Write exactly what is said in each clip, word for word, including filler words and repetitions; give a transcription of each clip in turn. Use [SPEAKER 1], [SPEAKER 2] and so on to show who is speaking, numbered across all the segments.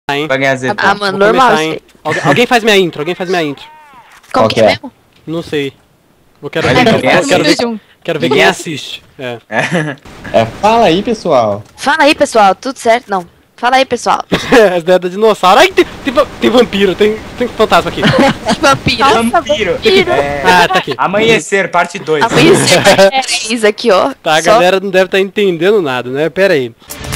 [SPEAKER 1] hein?
[SPEAKER 2] Vai ganhar Z.
[SPEAKER 3] Ah, mano,
[SPEAKER 1] Vou
[SPEAKER 3] normal.
[SPEAKER 1] começar, hein? Algu alguém faz minha intro, alguém faz minha intro.
[SPEAKER 3] Como
[SPEAKER 4] Qual
[SPEAKER 3] que
[SPEAKER 4] que
[SPEAKER 3] é
[SPEAKER 4] é?
[SPEAKER 3] mesmo?
[SPEAKER 1] Não sei. Eu quero
[SPEAKER 2] Mas
[SPEAKER 1] ver,
[SPEAKER 2] ninguém
[SPEAKER 1] eu quero ver,
[SPEAKER 2] assiste.
[SPEAKER 1] quero ver
[SPEAKER 2] Ninguém
[SPEAKER 1] quem assiste. É.
[SPEAKER 4] É, fala aí, pessoal.
[SPEAKER 3] Fala aí, pessoal, tudo certo? Não. Fala aí, pessoal.
[SPEAKER 1] As ideias da dinossauro. Ai, tem, tem, va- tem vampiro, tem, tem fantasma aqui.
[SPEAKER 3] Vampiro.
[SPEAKER 2] Vampiro.
[SPEAKER 3] vampiro.
[SPEAKER 2] É,
[SPEAKER 1] Ah, tá aqui.
[SPEAKER 2] Amanhecer, parte dois.
[SPEAKER 3] Amanhecer isso aqui, ó.
[SPEAKER 1] Tá, a
[SPEAKER 3] Só-
[SPEAKER 1] galera não deve estar entendendo nada, né? Pera aí.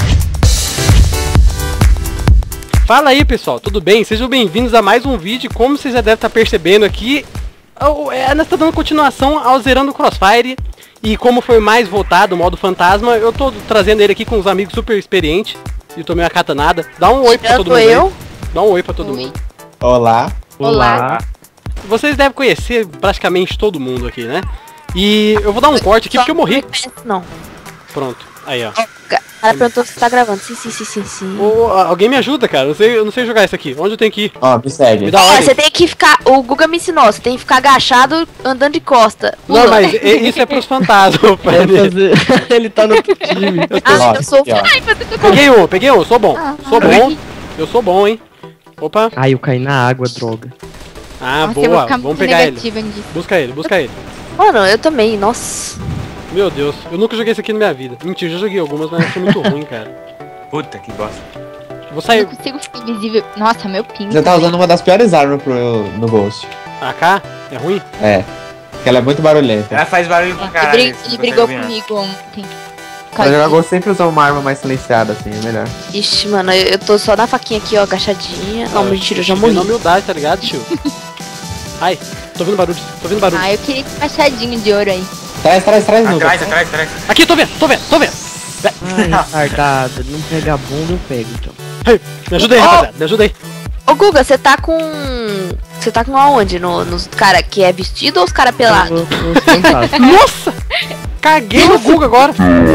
[SPEAKER 1] Fala aí, pessoal, tudo bem? Sejam bem-vindos a mais um vídeo. Como vocês já devem estar percebendo aqui, o- é, nós estamos dando continuação ao Zerando Crossfire. E como foi mais votado o modo fantasma, eu tô trazendo ele aqui com uns amigos super experientes. E tô meio acatanada. Dá um oi pra
[SPEAKER 3] Eu
[SPEAKER 1] todo
[SPEAKER 3] tô
[SPEAKER 1] mundo
[SPEAKER 3] eu.
[SPEAKER 1] aí. Dá um oi pra todo
[SPEAKER 5] Oi.
[SPEAKER 1] mundo.
[SPEAKER 4] Olá.
[SPEAKER 5] Olá.
[SPEAKER 1] Vocês devem conhecer praticamente todo mundo aqui, né? E eu vou dar um corte aqui
[SPEAKER 3] Só
[SPEAKER 1] porque eu morri.
[SPEAKER 3] Não.
[SPEAKER 1] Pronto. Aí, ó.
[SPEAKER 3] O cara perguntou se tá gravando. Sim, sim, sim, sim, sim.
[SPEAKER 1] Ô, alguém me ajuda, cara. Eu, sei, eu não sei jogar isso aqui. Onde eu tenho que ir?
[SPEAKER 4] Ó, me segue.
[SPEAKER 1] Me dá
[SPEAKER 3] É,
[SPEAKER 1] ordem.
[SPEAKER 3] você tem que ficar. O Guga me ensinou, você tem que ficar agachado andando de costa.
[SPEAKER 1] Não,
[SPEAKER 3] Pula.
[SPEAKER 1] mas e- isso é pros fantasmas. pai.
[SPEAKER 6] Ele tá no outro time.
[SPEAKER 1] Eu tô-
[SPEAKER 3] Ah,
[SPEAKER 4] Ó,
[SPEAKER 3] eu sou.
[SPEAKER 4] aqui, ó.
[SPEAKER 3] Ai, mas eu tô com.
[SPEAKER 1] Peguei um, peguei um. Sou bom.
[SPEAKER 3] Ah,
[SPEAKER 1] Sou bom. Eu sou bom, hein. Opa.
[SPEAKER 6] Ai, eu caí na água, droga.
[SPEAKER 1] Ah,
[SPEAKER 5] Nossa, eu vou
[SPEAKER 1] boa.
[SPEAKER 5] ficar
[SPEAKER 1] Vamos
[SPEAKER 5] muito
[SPEAKER 1] pegar ele.
[SPEAKER 5] negativa nisso.
[SPEAKER 1] Busca ele, busca ele.
[SPEAKER 3] Mano, eu também, nossa.
[SPEAKER 1] Meu Deus, eu nunca joguei isso aqui na minha vida. Mentira, já joguei algumas, mas achei muito ruim, cara.
[SPEAKER 2] Puta que bosta.
[SPEAKER 1] Vou
[SPEAKER 5] Eu
[SPEAKER 1] sair.
[SPEAKER 5] não consigo ficar invisível. Nossa, meu ping.
[SPEAKER 4] Você tá usando uma das piores armas pro, no Ghost.
[SPEAKER 1] A K? É ruim?
[SPEAKER 4] É. Porque ela é muito barulhenta.
[SPEAKER 2] Ela faz barulho pra
[SPEAKER 5] Ele,
[SPEAKER 2] caralho.
[SPEAKER 5] brig-
[SPEAKER 2] você
[SPEAKER 5] ele
[SPEAKER 2] consegue
[SPEAKER 5] brigou
[SPEAKER 2] ouvir, né?
[SPEAKER 5] comigo ontem.
[SPEAKER 4] Pra jogar Ghost sempre usa uma arma mais silenciada, assim, é melhor.
[SPEAKER 3] Ixi, mano, eu, eu tô só na faquinha aqui, ó, agachadinha. Não, mentira, eu já
[SPEAKER 1] Na
[SPEAKER 3] morri.
[SPEAKER 1] humildade, tá ligado, tio? Ai, tô ouvindo barulho, tô ouvindo barulho.
[SPEAKER 5] Ah, eu queria esse machadinho de ouro aí.
[SPEAKER 4] Traz, traz, traz, não.
[SPEAKER 2] Atrás, atrás, atrás.
[SPEAKER 1] Aqui, tô vendo, tô vendo, tô vendo.
[SPEAKER 6] Ai, retardado. Ele não pega a bomba, eu pego, então.
[SPEAKER 1] Ei, me ajuda aí,
[SPEAKER 3] Ó.
[SPEAKER 1] rapaziada, me ajuda aí.
[SPEAKER 3] Ô, Guga, você tá com. Você tá com aonde? No, nos cara que é vestido ou os cara pelado?
[SPEAKER 6] Os- os fantasmas.
[SPEAKER 1] Nossa! Caguei no Google agora.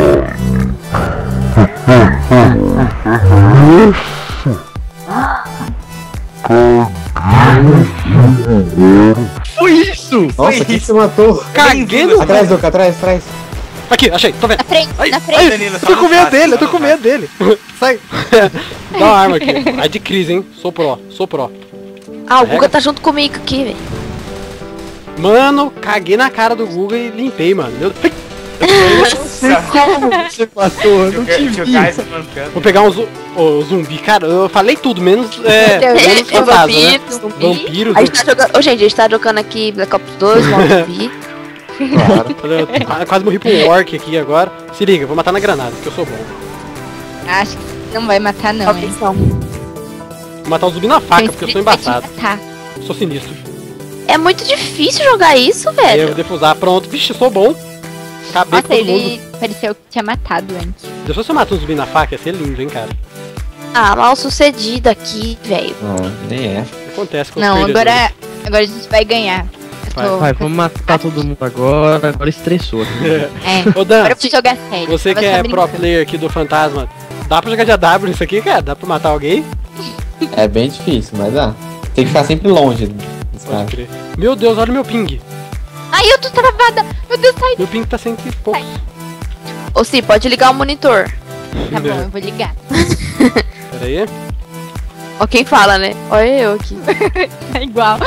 [SPEAKER 6] Foi isso?
[SPEAKER 4] Nossa, quem se matou?
[SPEAKER 1] Caguei no...
[SPEAKER 4] Atrás, Duca, atrás, atrás.
[SPEAKER 1] Aqui, achei, tô vendo.
[SPEAKER 5] Na frente,
[SPEAKER 1] Ai,
[SPEAKER 5] na
[SPEAKER 1] ai,
[SPEAKER 5] frente.
[SPEAKER 2] Danilo,
[SPEAKER 1] eu
[SPEAKER 2] só
[SPEAKER 1] tô
[SPEAKER 2] não
[SPEAKER 1] com medo
[SPEAKER 2] faz,
[SPEAKER 1] dele, eu
[SPEAKER 2] só
[SPEAKER 1] tô com
[SPEAKER 2] não
[SPEAKER 1] medo dele. Sai. Dá uma arma aqui. Ai de crise, hein? Sou pró, sou pró.
[SPEAKER 3] Ah, o
[SPEAKER 1] Pega.
[SPEAKER 3] Guga tá junto comigo aqui, velho.
[SPEAKER 1] Mano, caguei na cara do Google e limpei, mano. Meu...
[SPEAKER 4] Como você matou? Eu não te
[SPEAKER 2] Tio
[SPEAKER 4] vi.
[SPEAKER 2] Kai se mancando.
[SPEAKER 1] Vou pegar um zu- ô, zumbi. Cara, eu falei tudo, menos, é, menos
[SPEAKER 3] É
[SPEAKER 1] fantasma, né?
[SPEAKER 3] vampiro, zumbi.
[SPEAKER 1] Vampiro,
[SPEAKER 3] A gente tá jogando. Ô, gente, a gente tá jogando aqui Black Ops dois, modo zumbi.
[SPEAKER 4] Claro.
[SPEAKER 1] Eu eu quase morri pro orc aqui agora. Se liga, eu vou matar na granada, porque eu sou bom.
[SPEAKER 5] Acho que não vai matar, não,
[SPEAKER 3] Qual
[SPEAKER 5] hein?
[SPEAKER 3] que são?
[SPEAKER 1] Vou matar o zumbi na faca, porque eu sou
[SPEAKER 5] Vai te
[SPEAKER 1] embaçado.
[SPEAKER 5] matar.
[SPEAKER 1] Sou sinistro.
[SPEAKER 3] É muito difícil jogar isso,
[SPEAKER 1] Aí eu
[SPEAKER 3] velho.
[SPEAKER 1] devo usar, pronto. Vixe, sou bom. Acabei
[SPEAKER 5] Nossa,
[SPEAKER 1] com todo mundo.
[SPEAKER 5] ele pareceu que tinha matado antes.
[SPEAKER 1] Deixa eu se eu matar um zumbi na faca, ia ser lindo, hein, cara.
[SPEAKER 3] Ah, mal sucedido aqui, velho.
[SPEAKER 4] Não, nem é.
[SPEAKER 1] Acontece com os
[SPEAKER 5] Não,
[SPEAKER 1] perdedores.
[SPEAKER 5] agora, agora a gente vai ganhar. Eu
[SPEAKER 1] Vai,
[SPEAKER 5] tô-
[SPEAKER 6] Vai, vamos matar todo mundo agora. Agora estressou. aqui.
[SPEAKER 5] É.
[SPEAKER 1] Ô Dan,
[SPEAKER 5] Agora eu preciso jogar sério.
[SPEAKER 1] você
[SPEAKER 5] Vai
[SPEAKER 1] que
[SPEAKER 5] ficar
[SPEAKER 1] é pro
[SPEAKER 5] brincando.
[SPEAKER 1] player aqui do Fantasma, dá pra jogar de A W nisso aqui, cara? Dá pra matar alguém?
[SPEAKER 4] É bem difícil, mas dá. Tem que ficar sempre longe desse cara.
[SPEAKER 1] Pode crer. Meu Deus, olha o meu ping.
[SPEAKER 5] Ai, eu tô travada. Meu Deus, sai.
[SPEAKER 1] Meu ping tá cento e poucos.
[SPEAKER 3] Ô, sim, pode ligar o monitor.
[SPEAKER 5] Tá bom, eu vou ligar.
[SPEAKER 1] Pera aí.
[SPEAKER 3] Ó, quem fala, né? Olha eu aqui.
[SPEAKER 5] Tá igual.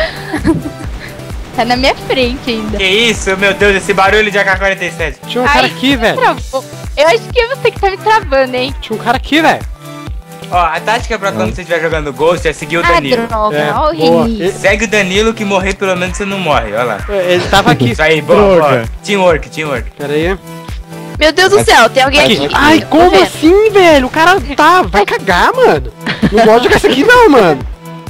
[SPEAKER 5] Tá na minha frente ainda.
[SPEAKER 2] Que isso, meu Deus, esse barulho de A K quarenta e sete.
[SPEAKER 1] Tinha um cara
[SPEAKER 5] Ai,
[SPEAKER 1] aqui, velho.
[SPEAKER 5] Travou. Eu acho que é você que tá me travando, hein?
[SPEAKER 1] Tinha um cara aqui, velho.
[SPEAKER 2] Ó, a tática pra quando você estiver jogando Ghost é seguir o
[SPEAKER 5] Ah,
[SPEAKER 2] Danilo.
[SPEAKER 5] droga.
[SPEAKER 1] É,
[SPEAKER 5] Olha o
[SPEAKER 1] boa.
[SPEAKER 5] Renis.
[SPEAKER 2] Segue o Danilo que morrer pelo menos você não morre, olha lá.
[SPEAKER 1] Ele tava aqui.
[SPEAKER 2] Isso aí, boa,
[SPEAKER 6] Droga.
[SPEAKER 2] boa. Teamwork, teamwork.
[SPEAKER 1] Pera aí.
[SPEAKER 3] Meu Deus do céu, tem alguém
[SPEAKER 1] Aqui.
[SPEAKER 3] aqui.
[SPEAKER 1] Ai,
[SPEAKER 3] Tô
[SPEAKER 1] como
[SPEAKER 3] vendo.
[SPEAKER 1] assim, velho? O cara tá... Vai cagar, mano. Não gosto de jogar isso aqui não, mano.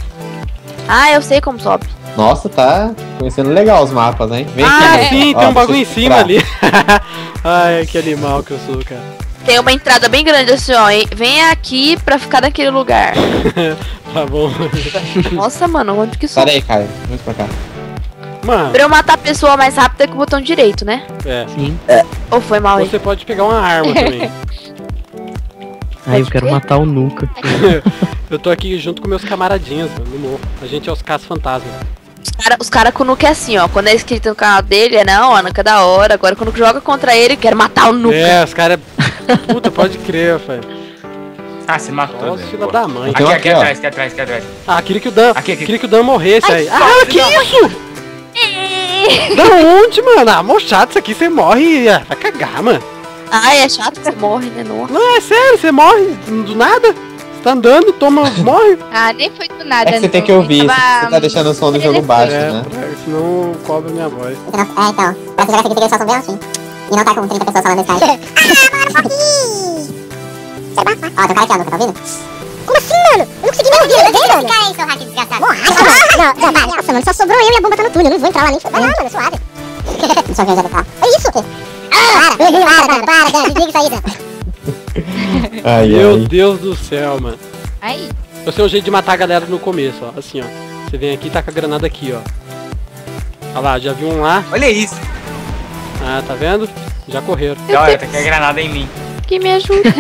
[SPEAKER 3] Ah, eu sei como sobe.
[SPEAKER 4] Nossa, tá conhecendo legal os mapas, hein? Vem
[SPEAKER 1] Ah,
[SPEAKER 4] aqui.
[SPEAKER 1] sim,
[SPEAKER 4] Ó,
[SPEAKER 1] tem um bagulho em
[SPEAKER 4] deixa eu
[SPEAKER 1] cima
[SPEAKER 4] entrar.
[SPEAKER 1] ali. Ai, que animal que eu sou, cara.
[SPEAKER 3] Tem uma entrada bem grande assim, ó. hein? Vem aqui pra ficar naquele lugar.
[SPEAKER 1] Tá bom.
[SPEAKER 3] Nossa, mano, onde que sobe?
[SPEAKER 4] Sai daí, Caio. Vamos pra cá.
[SPEAKER 1] Mano,
[SPEAKER 3] Pra eu matar a pessoa mais rápido é com o botão direito, né?
[SPEAKER 1] é.
[SPEAKER 6] Sim.
[SPEAKER 3] Ou foi mal aí?
[SPEAKER 1] Você pode pegar uma arma também.
[SPEAKER 6] Ai, eu quero matar o Nuka.
[SPEAKER 1] Eu tô aqui junto com meus camaradinhas, mano, no morro. A gente é os caça-fantasmas.
[SPEAKER 3] Os caras os cara com o Nuke é assim, ó. Quando é escrito no canal dele, é não, ó, Nuke é da hora. Agora quando joga contra ele, quer matar o Nuke.
[SPEAKER 1] É, os caras. Puta, pode crer, velho.
[SPEAKER 2] Ah, você matou.
[SPEAKER 1] Nossa,
[SPEAKER 2] Zé.
[SPEAKER 1] fila
[SPEAKER 2] Pô.
[SPEAKER 1] da mãe.
[SPEAKER 2] Aqui,
[SPEAKER 4] Então,
[SPEAKER 2] aqui
[SPEAKER 4] aqui, ó.
[SPEAKER 2] atrás, aqui atrás, aqui atrás.
[SPEAKER 1] Ah, queria que o Dan,
[SPEAKER 2] Aqui, aqui.
[SPEAKER 1] queria que o Dan morresse aí.
[SPEAKER 2] Ai,
[SPEAKER 1] Ah, que
[SPEAKER 2] filha
[SPEAKER 1] isso? Da onde, mano? Ah, mó chato isso aqui, você morre e ah, vai cagar, mano.
[SPEAKER 3] Ai, é chato que você morre, né? Não.
[SPEAKER 1] Não, é sério, você morre do nada. Você tá andando, toma, morre.
[SPEAKER 5] Ah, nem foi do nada.
[SPEAKER 4] É que você tem
[SPEAKER 5] não.
[SPEAKER 4] que ouvir,
[SPEAKER 5] Tava-
[SPEAKER 4] você tá deixando o som do jogo baixo,
[SPEAKER 1] É,
[SPEAKER 4] né?
[SPEAKER 1] pra- senão cobra minha voz.
[SPEAKER 7] É, então. Pra você jogar esse aqui tem que deixar o som bem altinho. E não tá com trinta pessoas falando nesse cara. Ah, mano, Ó, tem um cara aqui, ó, tá ouvindo? Como assim, mano? Eu não consegui nem ouvir ele dele, mano. Esse cara aí, seu hacker desgraçado. Não, não, não, nossa, mano, só sobrou eu e a bomba tá no túnel. Eu não vou entrar lá nem. Vai lá, mano, suave. Deixa eu ver onde ele tá. Olha isso. Ah, para, para, para, para, desliga isso aí, Dan.
[SPEAKER 4] Ai,
[SPEAKER 1] Meu
[SPEAKER 4] ai.
[SPEAKER 1] Deus do céu, mano.
[SPEAKER 5] Aí.
[SPEAKER 1] Eu sei o jeito de matar a galera no começo, ó. Assim, ó. Você vem aqui e taca a granada aqui, ó. Olha lá, já viu um lá.
[SPEAKER 2] Olha isso.
[SPEAKER 1] Ah, tá vendo? Já correram.
[SPEAKER 2] Olha, tá aqui a granada em mim.
[SPEAKER 3] Que me ajuda.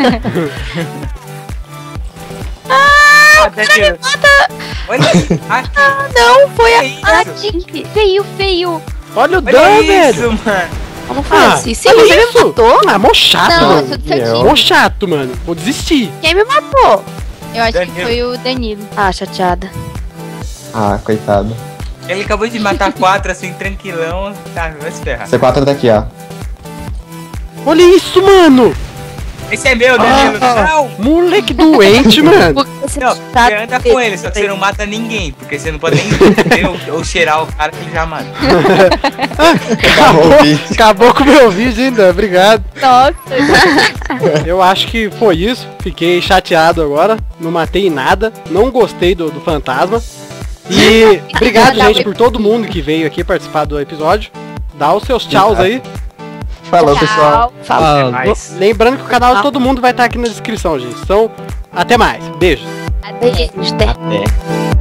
[SPEAKER 2] Ah, Danilo. Olha isso. Aqui.
[SPEAKER 3] Não, foi a.
[SPEAKER 2] Olha isso.
[SPEAKER 3] Ah, Dick. Feio, feio.
[SPEAKER 1] Olha o
[SPEAKER 2] Olha
[SPEAKER 1] Dan,
[SPEAKER 2] isso,
[SPEAKER 1] velho.
[SPEAKER 2] mano.
[SPEAKER 3] Como foi
[SPEAKER 1] Ah,
[SPEAKER 3] assim? Sim,
[SPEAKER 1] olha
[SPEAKER 3] você
[SPEAKER 1] isso.
[SPEAKER 3] me matou?
[SPEAKER 1] Ah, mó chato,
[SPEAKER 5] Não, eu
[SPEAKER 1] mano.
[SPEAKER 5] sou do seu
[SPEAKER 4] Fiel.
[SPEAKER 5] time.
[SPEAKER 1] Mó chato, mano. Vou desistir.
[SPEAKER 3] Quem me matou?
[SPEAKER 5] Eu acho que
[SPEAKER 2] Danilo.
[SPEAKER 5] foi o Danilo.
[SPEAKER 3] Ah, chateada.
[SPEAKER 4] Ah, coitado.
[SPEAKER 2] Ele acabou de matar quatro assim, tranquilão. Tá, vai se ferrar.
[SPEAKER 4] C quatro tá aqui, ó.
[SPEAKER 1] Olha isso, mano.
[SPEAKER 2] Esse é meu, Danilo.
[SPEAKER 1] Ah,
[SPEAKER 2] Não.
[SPEAKER 1] Moleque doente, mano.
[SPEAKER 3] Porque você
[SPEAKER 2] Não,
[SPEAKER 3] tá-
[SPEAKER 2] você anda com ele, só que você não mata ninguém. Porque você não pode nem ver ou, ou cheirar o cara que ele já mata.
[SPEAKER 4] Acabou o vídeo.
[SPEAKER 1] Acabou com o meu vídeo ainda. Obrigado.
[SPEAKER 5] Nossa.
[SPEAKER 1] Eu acho que foi isso. Fiquei chateado agora. Não matei nada. Não gostei do, do fantasma. E obrigado, gente, por todo mundo que veio aqui participar do episódio. Dá os seus tchauz aí.
[SPEAKER 4] Falou, pessoal.
[SPEAKER 5] Tchau.
[SPEAKER 1] Fala.
[SPEAKER 2] Até mais.
[SPEAKER 1] Lembrando que o canal de todo mundo vai estar aqui na descrição, gente. Então, até mais. Beijo.
[SPEAKER 5] Adeus.
[SPEAKER 3] Até.
[SPEAKER 4] Até.